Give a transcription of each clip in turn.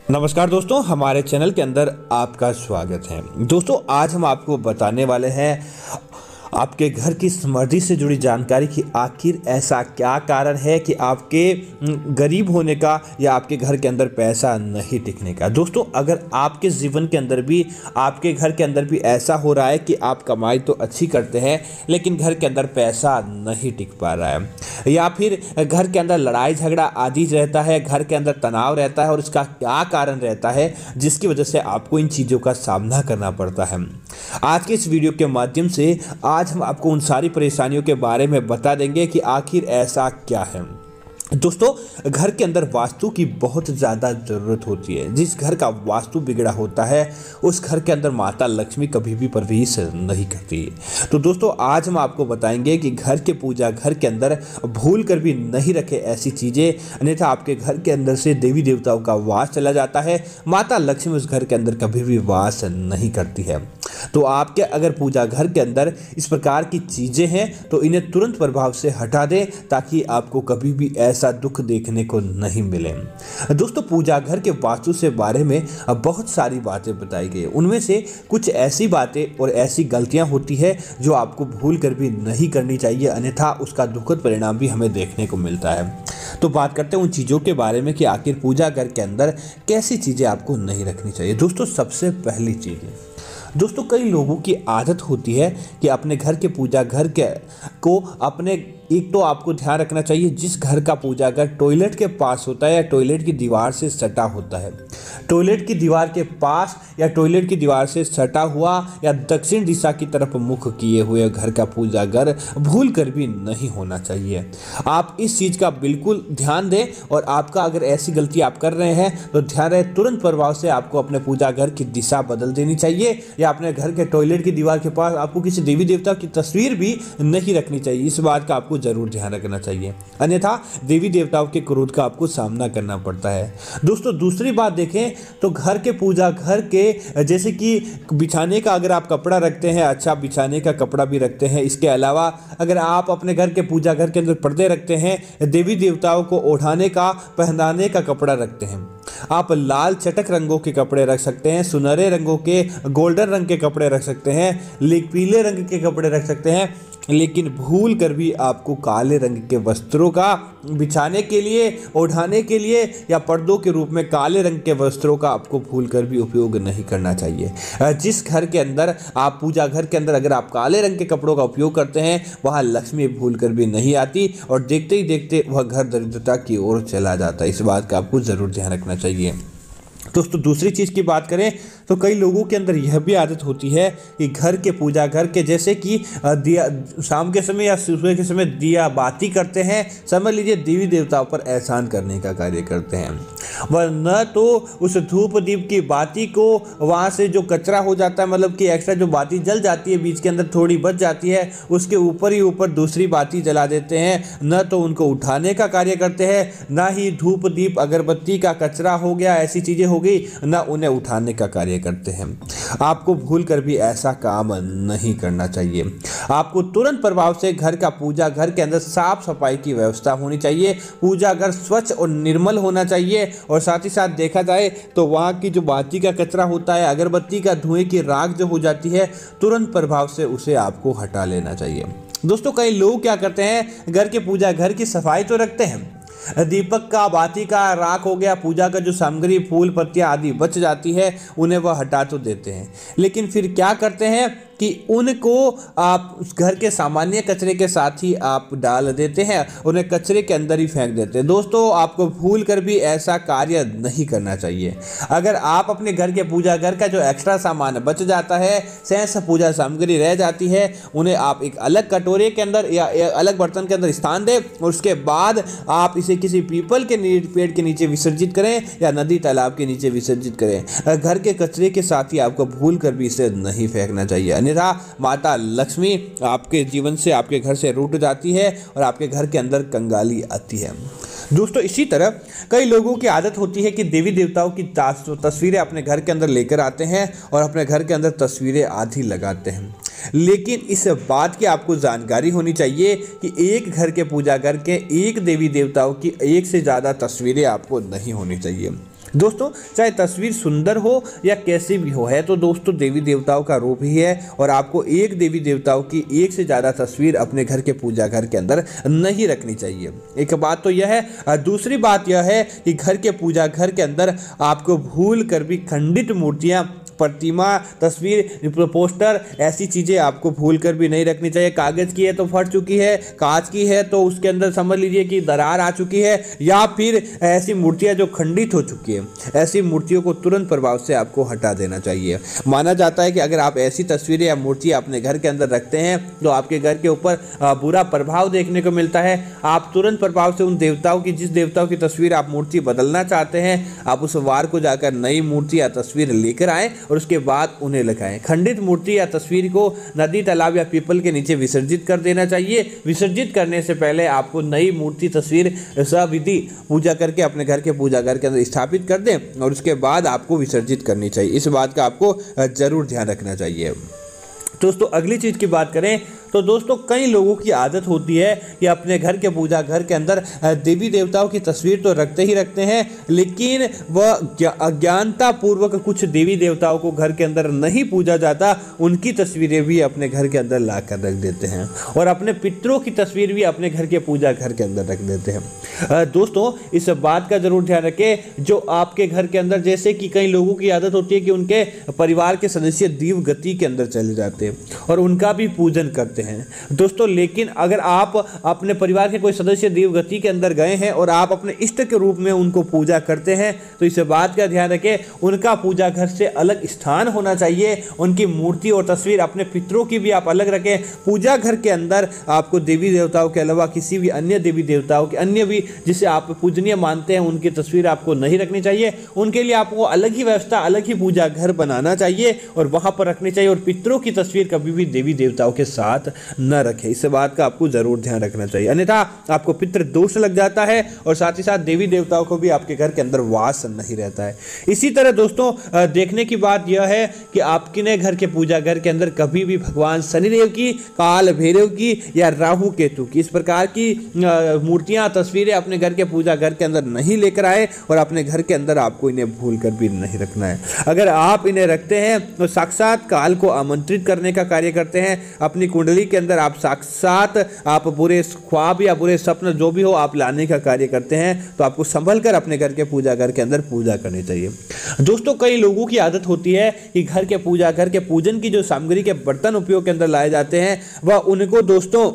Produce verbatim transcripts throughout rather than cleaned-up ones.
नमस्कार दोस्तों, हमारे चैनल के अंदर आपका स्वागत है। दोस्तों, आज हम आपको बताने वाले हैं आपके घर की समृद्धि से जुड़ी जानकारी कि आखिर ऐसा क्या कारण है कि आपके गरीब होने का या आपके घर के अंदर पैसा नहीं टिकने का। दोस्तों, अगर आपके जीवन के अंदर भी आपके घर के अंदर भी ऐसा हो रहा है कि आप कमाई तो अच्छी करते हैं लेकिन घर के अंदर पैसा नहीं टिक पा रहा है, या फिर घर के अंदर लड़ाई झगड़ा आदि रहता है, घर के अंदर तनाव रहता है और इसका क्या कारण रहता है जिसकी वजह से आपको इन चीज़ों का सामना करना पड़ता है। आज के इस वीडियो के माध्यम से आज हम आपको उन सारी परेशानियों के बारे में बता देंगे कि आखिर ऐसा क्या है। दोस्तों, घर के अंदर वास्तु की बहुत ज़्यादा ज़रूरत होती है। जिस घर का वास्तु बिगड़ा होता है उस घर के अंदर माता लक्ष्मी कभी भी प्रवेश नहीं करती। तो दोस्तों, आज हम आपको बताएंगे कि घर के पूजा घर के अंदर भूल कर भी नहीं रखे ऐसी चीज़ें, अन्यथा आपके घर के अंदर से देवी देवताओं का वास चला जाता है। माता लक्ष्मी उस घर के अंदर कभी भी वास नहीं करती है। तो आपके अगर पूजा घर के अंदर इस प्रकार की चीज़ें हैं तो इन्हें तुरंत प्रभाव से हटा दें ताकि आपको कभी भी ऐसा दुख देखने को नहीं मिले। दोस्तों, पूजा घर के वास्तु से बारे में बहुत सारी बातें बताई गई। उनमें से कुछ ऐसी बातें और ऐसी गलतियां होती है जो आपको भूल कर भी नहीं करनी चाहिए, अन्यथा उसका दुखद परिणाम भी हमें देखने को मिलता है। तो बात करते हैं उन चीज़ों के बारे में कि आखिर पूजा घर के अंदर कैसी चीज़ें आपको नहीं रखनी चाहिए। दोस्तों, सबसे पहली चीज़ दोस्तों कई लोगों की आदत होती है कि अपने घर के पूजा घर के को अपने एक तो आपको ध्यान रखना चाहिए जिस घर का पूजा घर टॉयलेट के पास होता है या टॉयलेट की दीवार से सटा होता है, टॉयलेट की दीवार के पास या टॉयलेट की दीवार से सटा हुआ या दक्षिण दिशा की तरफ मुख किए हुए घर का पूजा घर भूल कर भी नहीं होना चाहिए। आप इस चीज़ का बिल्कुल ध्यान दें और आपका अगर ऐसी गलती आप कर रहे हैं तो ध्यान रहे तुरंत प्रभाव से आपको अपने पूजा घर की दिशा बदल देनी चाहिए, या अपने घर के टॉयलेट की दीवार के पास आपको किसी देवी देवता की तस्वीर भी नहीं रखनी चाहिए। इस बात का आपको जरूर ध्यान रखना चाहिए, अन्यथा देवी देवताओं के क्रोध का आपको सामना करना पड़ता है। दोस्तों, दूसरी बात देखें तो घर के पूजा घर के जैसे कि बिछाने का अगर आप कपड़ा रखते हैं, अच्छा बिछाने का कपड़ा भी रखते हैं। इसके अलावा अगर आप अपने घर के पूजा घर के अंदर पर्दे रखते हैं, देवी देवताओं को ओढ़ाने का पहनाने का कपड़ा रखते हैं, आप लाल चटक रंगों के कपड़े रख सकते हैं, सुनहरे रंगों के गोल्डन रंग के कपड़े रख सकते हैं, पीले रंग के कपड़े रख सकते हैं, लेकिन भूल कर भी आपको काले रंग के वस्त्रों का बिछाने के लिए ओढ़ाने के लिए या पर्दों के रूप में काले रंग के वस्त्रों का आपको भूल कर भी उपयोग नहीं करना चाहिए। जिस घर के अंदर आप पूजा घर के अंदर अगर आप काले रंग के कपड़ों का उपयोग करते हैं वहाँ लक्ष्मी भूल कर भी नहीं आती और देखते ही देखते वह घर दरिद्रता की ओर चला जाता है। इस बात का आपको ज़रूर ध्यान रखना चाहिए। दोस्तों, दूसरी चीज़ की बात करें तो कई लोगों के अंदर यह भी आदत होती है कि घर के पूजा घर के जैसे कि दिया शाम के समय या सुबह के समय दिया बाती करते हैं, समझ लीजिए देवी देवताओं पर एहसान करने का कार्य करते हैं। वह न तो उस धूप दीप की बाती को वहाँ से जो कचरा हो जाता है, मतलब कि एक्स्ट्रा जो बाती जल जाती है बीच के अंदर थोड़ी बच जाती है, उसके ऊपर ही ऊपर दूसरी बाती जला देते हैं। न तो उनको उठाने का कार्य करते हैं, ना ही धूप दीप अगरबत्ती का कचरा हो गया ऐसी चीज़ें हो गई, ना उन्हें उठाने का कार्य करते हैं। आपको भूल कर भी ऐसा काम नहीं करना चाहिए। आपको तुरंत प्रभाव से घर का पूजा घर के अंदर साफ सफाई की व्यवस्था होनी चाहिए। पूजा घर स्वच्छ और निर्मल होना चाहिए और साथ ही साथ देखा जाए तो वहाँ की जो बाती का कचरा होता है, अगरबत्ती का धुएं की राख जो हो जाती है, तुरंत प्रभाव से उसे आपको हटा लेना चाहिए। दोस्तों, कई लोग क्या करते हैं, घर के पूजा घर की सफाई तो रखते हैं, दीपक का बाती का राख हो गया, पूजा का जो सामग्री फूल पत्तियां आदि बच जाती है उन्हें वह हटा तो देते हैं, लेकिन फिर क्या करते हैं कि उनको आप उस घर के सामान्य कचरे के साथ ही आप डाल देते हैं, उन्हें कचरे के अंदर ही फेंक देते हैं। दोस्तों, आपको भूल कर भी ऐसा कार्य नहीं करना चाहिए। अगर आप अपने घर के पूजा घर का जो एक्स्ट्रा सामान बच जाता है, शेष पूजा सामग्री रह जाती है, उन्हें आप एक अलग कटोरे के अंदर या एक अलग बर्तन के अंदर स्थान दें और उसके बाद आप इसे किसी पीपल के पेड़ के नीचे विसर्जित करें या नदी तालाब के नीचे विसर्जित करें। घर के कचरे के साथ ही आपको भूल कर भी इसे नहीं फेंकना चाहिए, अन्यथा माता लक्ष्मी आपके जीवन से आपके घर से रूठ जाती है और आपके घर के अंदर कंगाली आती है। दोस्तों, इसी तरह कई लोगों की आदत होती है कि देवी देवताओं की तस्वीरें अपने घर के अंदर लेकर आते हैं और अपने घर के अंदर तस्वीरें आदि लगाते हैं, लेकिन इस बात की आपको जानकारी होनी चाहिए कि एक घर के पूजा घर के एक देवी देवताओं की एक से ज़्यादा तस्वीरें आपको नहीं होनी चाहिए। दोस्तों चाहे तस्वीर सुंदर हो या कैसी भी हो, है तो दोस्तों देवी देवताओं का रूप ही है और आपको एक देवी देवताओं की एक से ज़्यादा तस्वीर अपने घर के पूजा घर के अंदर नहीं रखनी चाहिए। एक बात तो यह है। दूसरी बात यह है कि घर के पूजा घर के अंदर आपको भूल कर भी खंडित मूर्तियाँ, प्रतिमा, तस्वीर, पोस्टर, ऐसी चीज़ें आपको भूल कर भी नहीं रखनी चाहिए। कागज़ की है तो फट चुकी है, कांच की है तो उसके अंदर समझ लीजिए कि दरार आ चुकी है, या फिर ऐसी मूर्तियां जो खंडित हो चुकी है, ऐसी मूर्तियों को तुरंत प्रभाव से आपको हटा देना चाहिए। माना जाता है कि अगर आप ऐसी तस्वीरें या मूर्तियां अपने घर के अंदर रखते हैं तो आपके घर के ऊपर बुरा प्रभाव देखने को मिलता है। आप तुरंत प्रभाव से उन देवताओं की, जिस देवताओं की तस्वीर आप मूर्ति बदलना चाहते हैं, आप उस वार को जाकर नई मूर्ति या तस्वीर लेकर आएँ और उसके बाद उन्हें लगाएं। खंडित मूर्ति या तस्वीर को नदी, तालाब या पीपल के नीचे विसर्जित कर देना चाहिए। विसर्जित करने से पहले आपको नई मूर्ति, तस्वीर सविधि पूजा करके अपने घर के पूजा घर के अंदर स्थापित कर दें और उसके बाद आपको विसर्जित करनी चाहिए। इस बात का आपको जरूर ध्यान रखना चाहिए। दोस्तों अगली चीज़ की बात करें तो दोस्तों कई लोगों की आदत होती है कि अपने घर के पूजा घर के अंदर देवी देवताओं की तस्वीर तो रखते ही रखते हैं, लेकिन वह अज्ञानता पूर्वक कुछ देवी देवताओं को घर के अंदर नहीं पूजा जाता, उनकी तस्वीरें भी अपने घर के अंदर ला कर रख देते हैं और अपने पितरों की तस्वीर भी अपने घर के पूजा घर के अंदर रख देते हैं। दोस्तों इस बात का जरूर ध्यान रखें, जो आपके घर के अंदर, जैसे कि कई लोगों की आदत होती है कि उनके परिवार के सदस्य दीव गति के अंदर चले जाते हैं और उनका भी पूजन करते हैं दोस्तों। लेकिन अगर आप अपने परिवार के कोई सदस्य देवगति के अंदर गए हैं और आप अपने इष्ट के रूप में उनको पूजा करते हैं तो इस बात का ध्यान रखें, उनका पूजा घर से अलग स्थान होना चाहिए। उनकी मूर्ति और तस्वीर, अपने पितरों की भी आप अलग रखें। पूजा घर के अंदर आपको देवी देवताओं के अलावा किसी भी अन्य देवी देवताओं के, अन्य भी जिसे आप पूजनीय मानते हैं, उनकी तस्वीर आपको नहीं रखनी चाहिए। उनके लिए आपको अलग ही व्यवस्था, अलग ही पूजा घर बनाना चाहिए और वहां पर रखनी चाहिए। और पितरों की तस्वीर कभी भी देवी देवताओं के साथ न रखें, इस बात का आपको जरूर ध्यान रखना चाहिए, अन्यथा आपको पितृ दोष लग जाता है और साथ ही साथ देवी देवताओं को भी आपके घर के अंदर वास नहीं रहता है। इसी तरह दोस्तों देखने की बात यह है कि आपके घर के पूजा घर के अंदर कभी भी भगवान शनिदेव की, काल भैरव की या राहु केतु की, इस प्रकार की मूर्तियां, तस्वीरें अपने घर के पूजा घर के अंदर नहीं लेकर आए और अपने घर के अंदर आपको इन्हें भूल कर भी नहीं रखना है। अगर आप इन्हें रखते हैं तो साक्षात काल को आमंत्रित करने का कार्य करते हैं। अपनी कुंडली के अंदर आप साक्षात आप बुरे ख्वाब या बुरे सपने जो भी हो आप लाने का कार्य करते हैं, तो आपको संभल कर अपने घर के पूजा घर के अंदर पूजा करनी चाहिए। दोस्तों कई लोगों की आदत होती है कि घर के पूजा घर के पूजन की जो सामग्री के बर्तन उपयोग के अंदर लाए जाते हैं वह उनको दोस्तों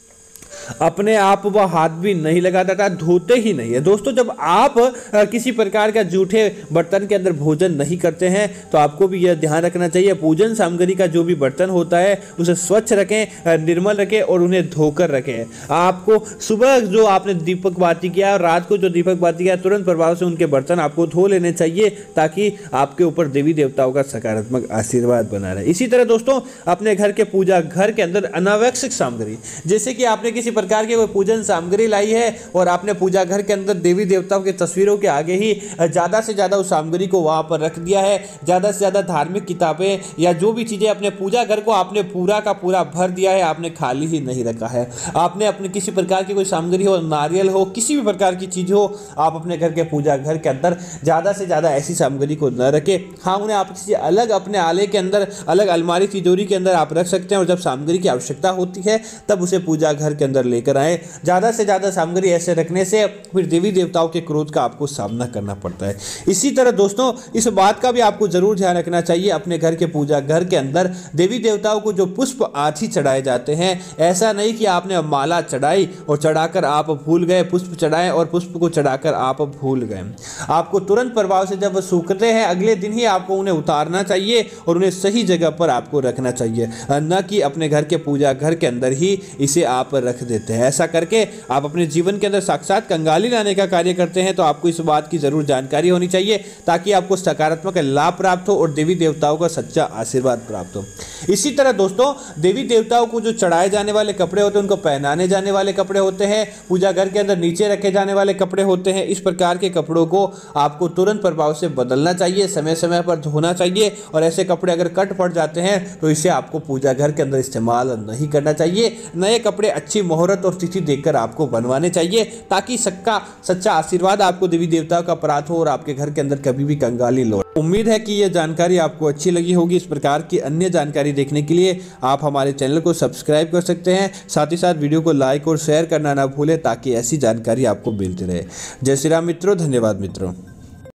अपने आप वह हाथ भी नहीं लगाता था, धोते ही नहीं है। दोस्तों जब आप किसी प्रकार का जूठे बर्तन के अंदर भोजन नहीं करते हैं तो आपको भी यह ध्यान रखना चाहिए, पूजन सामग्री का जो भी बर्तन होता है उसे स्वच्छ रखें, निर्मल रखें और उन्हें धोकर रखें। आपको सुबह जो आपने दीपक बाती किया और रात को जो दीपक बाती किया, तुरंत प्रभाव से उनके बर्तन आपको धो लेने चाहिए ताकि आपके ऊपर देवी देवताओं का सकारात्मक आशीर्वाद बना रहे। इसी तरह दोस्तों अपने घर के पूजा घर के अंदर अनावश्यक सामग्री, जैसे कि आपने किसी प्रकार की कोई पूजन सामग्री लाई है और आपने पूजा घर के अंदर देवी देवताओं की तस्वीरों के आगे ही ज़्यादा से ज़्यादा उस सामग्री को वहाँ पर रख दिया है, ज़्यादा से ज़्यादा धार्मिक किताबें या जो भी चीज़ें अपने पूजा घर को आपने पूरा का पूरा भर दिया है, आपने खाली ही नहीं रखा है। आपने अपने किसी प्रकार की कोई सामग्री हो, नारियल हो, किसी भी प्रकार की चीज़ हो, आप अपने घर के पूजा घर के अंदर ज़्यादा से ज़्यादा ऐसी सामग्री को न रखें। हाँ, उन्हें आप किसी अलग अपने आले के अंदर, अलग अलमारी तिजोरी के अंदर आप रख सकते हैं और जब सामग्री की आवश्यकता होती है तब उसे पूजा घर के अंदर लेकर आए। ज़्यादा से ज़्यादा सामग्री ऐसे रखने से फिर देवी देवताओं के क्रोध का आपको सामना करना पड़ता है। इसी तरह दोस्तों इस बात का भी आपको जरूर ध्यान रखना चाहिए, अपने घर के पूजा घर के अंदर देवी देवताओं को जो पुष्प आदि चढ़ाए जाते हैं, ऐसा नहीं कि आपने माला चढ़ाई और चढ़ाकर आप भूल गए, पुष्प चढ़ाए और पुष्प को चढ़ाकर आप भूल गए। आपको तुरंत प्रभाव से जब सूखते हैं अगले दिन ही आपको उन्हें उतारना चाहिए और उन्हें सही जगह पर आपको रखना चाहिए, न कि अपने घर के पूजा घर के अंदर ही इसे आप रख देते हैं। ऐसा करके आप अपने जीवन के अंदर साक्षात कंगाली लाने का कार्य करते हैं। तो आपको इस बात की जरूर जानकारी होनी चाहिए ताकि आपको सकारात्मक लाभ प्राप्त हो और देवी देवताओं का सच्चा आशीर्वाद प्राप्त हो। इसी तरह दोस्तों देवी देवताओं को जो चढ़ाए जाने वाले कपड़े होते हैं, उनको पहनाने जाने वाले कपड़े होते हैं, पूजा घर के अंदर नीचे रखे जाने वाले कपड़े होते हैं, इस प्रकार के कपड़ों को आपको तुरंत प्रभाव से बदलना चाहिए, समय समय पर धोना चाहिए और ऐसे कपड़े अगर कट पड़ जाते हैं तो इसे आपको पूजा घर के अंदर इस्तेमाल नहीं करना चाहिए। नए कपड़े अच्छी मुहूर्त और तिथि देखकर आपको बनवाने चाहिए, ताकि सबका सच्चा आशीर्वाद आपको देवी देवताओं का प्राप्त हो और आपके घर के अंदर कभी भी कंगाली लो। उम्मीद है कि यह जानकारी आपको अच्छी लगी होगी। इस प्रकार की अन्य जानकारी देखने के लिए आप हमारे चैनल को सब्सक्राइब कर सकते हैं। साथ ही साथ वीडियो को लाइक और शेयर करना ना भूलें, ताकि ऐसी जानकारी आपको मिलती रहे। जय श्री राम मित्रों, धन्यवाद मित्रों।